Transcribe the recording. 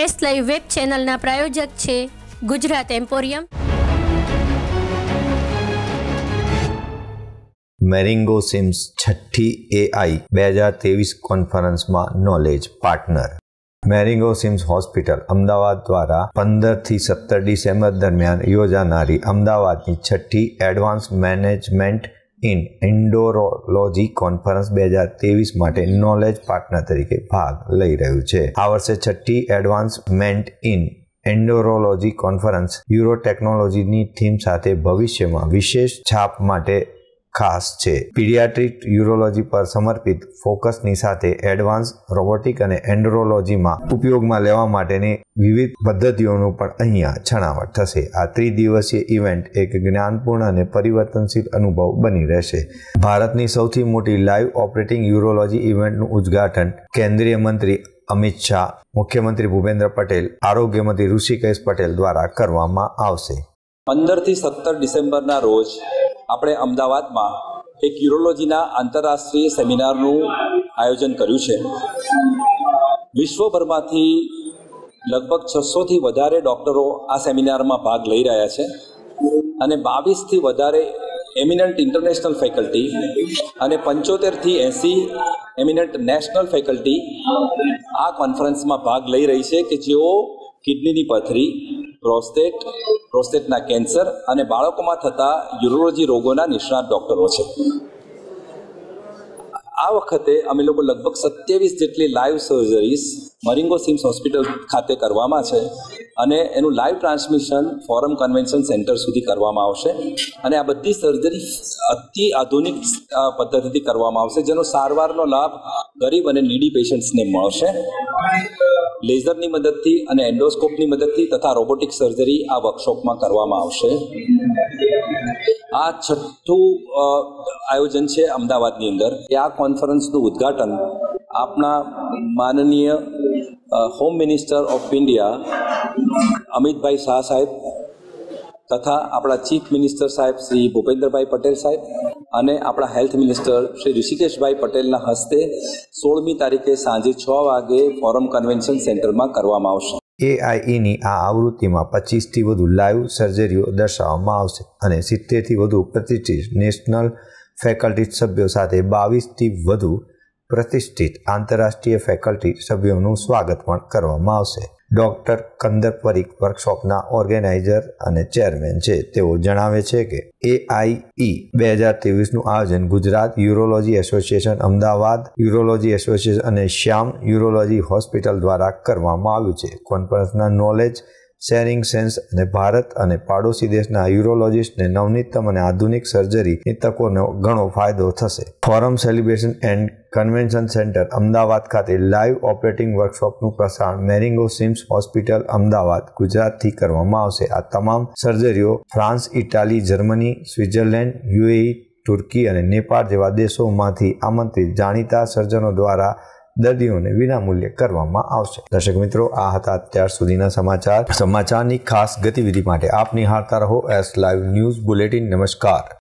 S live web ચેનલના પ્રાયોજક છે ગુજરાત એમ્પોરિયમ. મેરિંગો સિમ્સ છઠ્ઠી AI 2023 કોન્ફરન્સમાં knowledge partner. Marengo CIMS hospital Ahmedabad દ્વારા 15 થી 17 ડિસેમ્બર દરમિયાન યોજાનારી અમદાવાદની છઠ્ઠી advance management in endourology conference 2023 માટે નોલેજ પાર્ટનર તરીકે ભાગ લઈ રહ્યું છે. આ વર્ષે છઠ્ઠી એડવાન્સમેન્ટ ઇન એન્ડોરોલોજી કોન્ફરન્સ યુરોટેકનોલોજીની થીમ સાથે ભવિષ્યમાં વિશેષ છાપ માટે ખાસ છે. પીડિયાટ્રિક યુરોલોજી પર સમર્પિત ફોકસની સાથે એડવાન્સ રોબોટિક અને એન્ડોરોલોજીમાં ઉપયોગમાં લેવા માટેની વિવિધ પદ્ધતિઓનું પણ અહીંયા છણાવટ થશે. આ ત્રિદિવસીય ઇવેન્ટ એક જ્ઞાનપૂર્ણ અને પરિવર્તનશીલ અનુભવ બની રહેશે. ભારતની સૌથી મોટી લાઈવ ઓપરેટિંગ યુરોલોજી ઇવેન્ટનું ઉદ્ઘાટન કેન્દ્રીય મંત્રી અમિત શાહ, મુખ્યમંત્રી ભૂપેન્દ્ર પટેલ, આરોગ્ય મંત્રી ઋષિકેશ પટેલ દ્વારા કરવામાં આવશે. 15 થી 17 ડિસેમ્બરના રોજ આપણે અમદાવાદમાં એક યુરોલોજીના આંતરરાષ્ટ્રીય સેમિનારનું આયોજન કર્યું છે. વિશ્વભરમાંથી લગભગ 600થી વધારે ડૉક્ટરો આ સેમિનારમાં ભાગ લઈ રહ્યા છે અને 22થી વધારે એમિનન્ટ ઇન્ટરનેશનલ ફેકલ્ટી અને 75થી 80 એમિનન્ટ નેશનલ ફેકલ્ટી આ કોન્ફરન્સમાં ભાગ લઈ રહી છે કે જેઓ કિડનીની પથરી, પ્રોસ્ટેટના કેન્સર અને બાળકોમાં થતા યુરોલોજી રોગોના નિષ્ણાત ડૉક્ટરો છે. આ વખતે અમે લોકો લગભગ 27 જેટલી live surgeries Marengo CIMS hospital ખાતે કરવામાં છે અને એનું live transmission forum convention centre સુધી કરવામાં આવશે અને આ બધી સર્જરી અતિ આધુનિક પદ્ધતિથી કરવામાં આવશે જેનો સારવારનો લાભ ગરીબ અને નીડી પેશન્ટ્સને મળશે. લેઝરની મદદથી અને એન્ડોસ્કોપની મદદથી તથા રોબોટિક સર્જરી આ વર્કશોપમાં કરવામાં આવશે. આ છઠ્ઠું આયોજન છે અમદાવાદની અંદર. આ કોન્ફરન્સનું ઉદ્ઘાટન આપણા માનનીય home minister of India Amitbhai Shah સાહેબ તથા આપણા ચીફ મિનિસ્ટર સાહેબ શ્રી ભૂપેન્દ્રભાઈ પટેલ સાહેબ અને આપણા હેલ્થ મિનિસ્ટર શ્રી ઋષિકેશભાઈ પટેલના હસ્તે 16મી તારીખે સાંજે 6 વાગે ફોરમ કન્વેન્શન સેન્ટરમાં કરવામાં આવશે. AIEની આ આવૃત્તિમાં 25થી વધુ લાઈવ સર્જરીઓ દર્શાવવામાં આવશે અને 70થી વધુ પ્રતિષ્ઠિત નેશનલ ફેકલ્ટી સભ્યો સાથે 22થી વધુ પ્રતિષ્ઠિત આંતરરાષ્ટ્રીય ફેકલ્ટી સભ્યોનું સ્વાગત પણ કરવામાં આવશે. ડૉક્ટર કંદર પરીખ વર્કશોપના ઓર્ગેનાઇઝર અને ચેરમેન છે. તેઓ જણાવે છે કે AIE 2023નું આયોજન Gujarat urology association, Ahmedabad urology association અને શ્યામ યુરોલોજી હોસ્પિટલ દ્વારા કરવામાં આવ્યું છે. કોન્ફરન્સના નોલેજ શેરિંગ સેન્સ અને ભારત અને પાડોશી દેશના યુરોલોજીસ્ટને નવનીતમ અને આધુનિક સર્જરીની તકોનો ઘણો ફાયદો થશે. Forum celebration and convention centre Ahmedabad ખાતે લાઈવ ઓપરેટિંગ વર્કશોપનું પ્રસારણ મેરિંગો સિમ્સ હોસ્પિટલ અમદાવાદ ગુજરાતથી કરવામાં આવશે. આ તમામ સર્જરીઓ France, Italy, Germany, Switzerland, UAE, તુર્કી અને નેપાળ જેવા દેશોમાંથી આમંત્રિત જાણીતા સર્જનો દ્વારા દર્દીઓને વિનામૂલ્યે કરવામાં આવશે. દર્શક મિત્રો, આ હતા અત્યાર સુધીના સમાચારની ખાસ ગતિવિધિ માટે આપ નિહાળતા રહો એસ લાઈવ ન્યૂઝ બુલેટિન. નમસ્કાર.